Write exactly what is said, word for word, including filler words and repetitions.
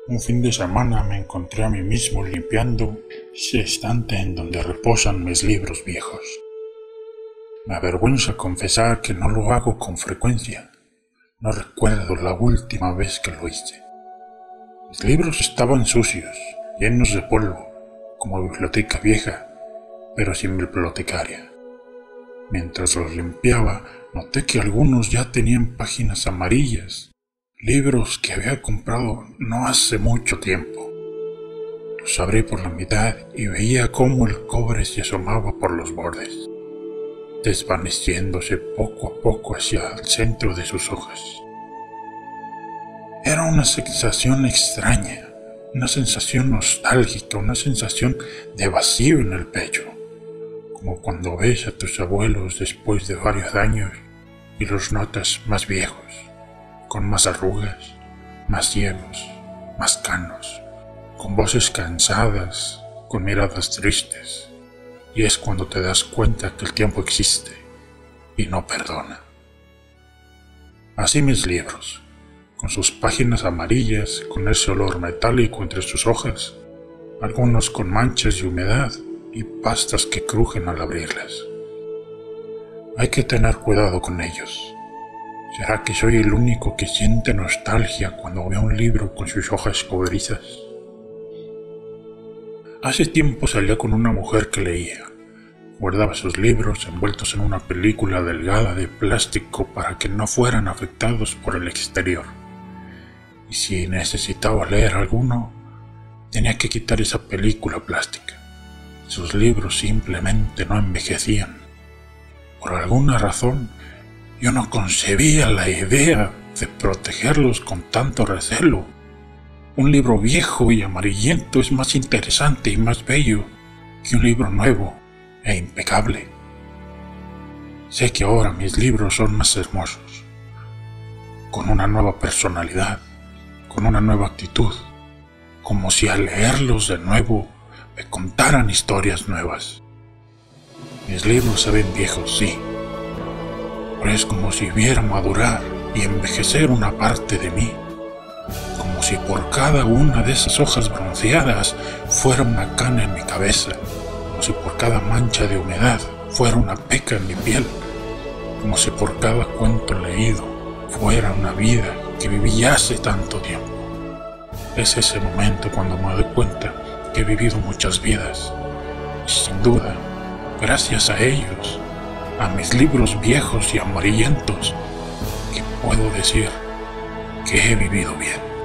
Un fin de semana me encontré a mí mismo limpiando ese estante en donde reposan mis libros viejos. Me avergüenza confesar que no lo hago con frecuencia. No recuerdo la última vez que lo hice. Mis libros estaban sucios, llenos de polvo, como biblioteca vieja, pero sin bibliotecaria. Mientras los limpiaba, noté que algunos ya tenían páginas amarillas, libros que había comprado no hace mucho tiempo. Los abrí por la mitad y veía cómo el cobre se asomaba por los bordes, desvaneciéndose poco a poco hacia el centro de sus hojas. Era una sensación extraña, una sensación nostálgica, una sensación de vacío en el pecho, como cuando ves a tus abuelos después de varios años y los notas más viejos, con más arrugas, más ciegos, más canos, con voces cansadas, con miradas tristes, y es cuando te das cuenta que el tiempo existe y no perdona. Así mis libros, con sus páginas amarillas, con ese olor metálico entre sus hojas, algunos con manchas de humedad y pastas que crujen al abrirlas. Hay que tener cuidado con ellos. ¿Será que soy el único que siente nostalgia cuando ve un libro con sus hojas coberizas? Hace tiempo salía con una mujer que leía. Guardaba sus libros envueltos en una película delgada de plástico para que no fueran afectados por el exterior. Y si necesitaba leer alguno, tenía que quitar esa película plástica. Sus libros simplemente no envejecían. Por alguna razón, yo no concebía la idea de protegerlos con tanto recelo. Un libro viejo y amarillento es más interesante y más bello que un libro nuevo e impecable. Sé que ahora mis libros son más hermosos, con una nueva personalidad, con una nueva actitud, como si al leerlos de nuevo me contaran historias nuevas. Mis libros se ven viejos, sí, pero es como si viera madurar y envejecer una parte de mí, como si por cada una de esas hojas bronceadas fuera una cana en mi cabeza, como si por cada mancha de humedad fuera una peca en mi piel, como si por cada cuento leído fuera una vida que viví hace tanto tiempo. Es ese momento cuando me doy cuenta que he vivido muchas vidas, y sin duda, gracias a ellos, a mis libros viejos y amarillentos, que puedo decir que he vivido bien.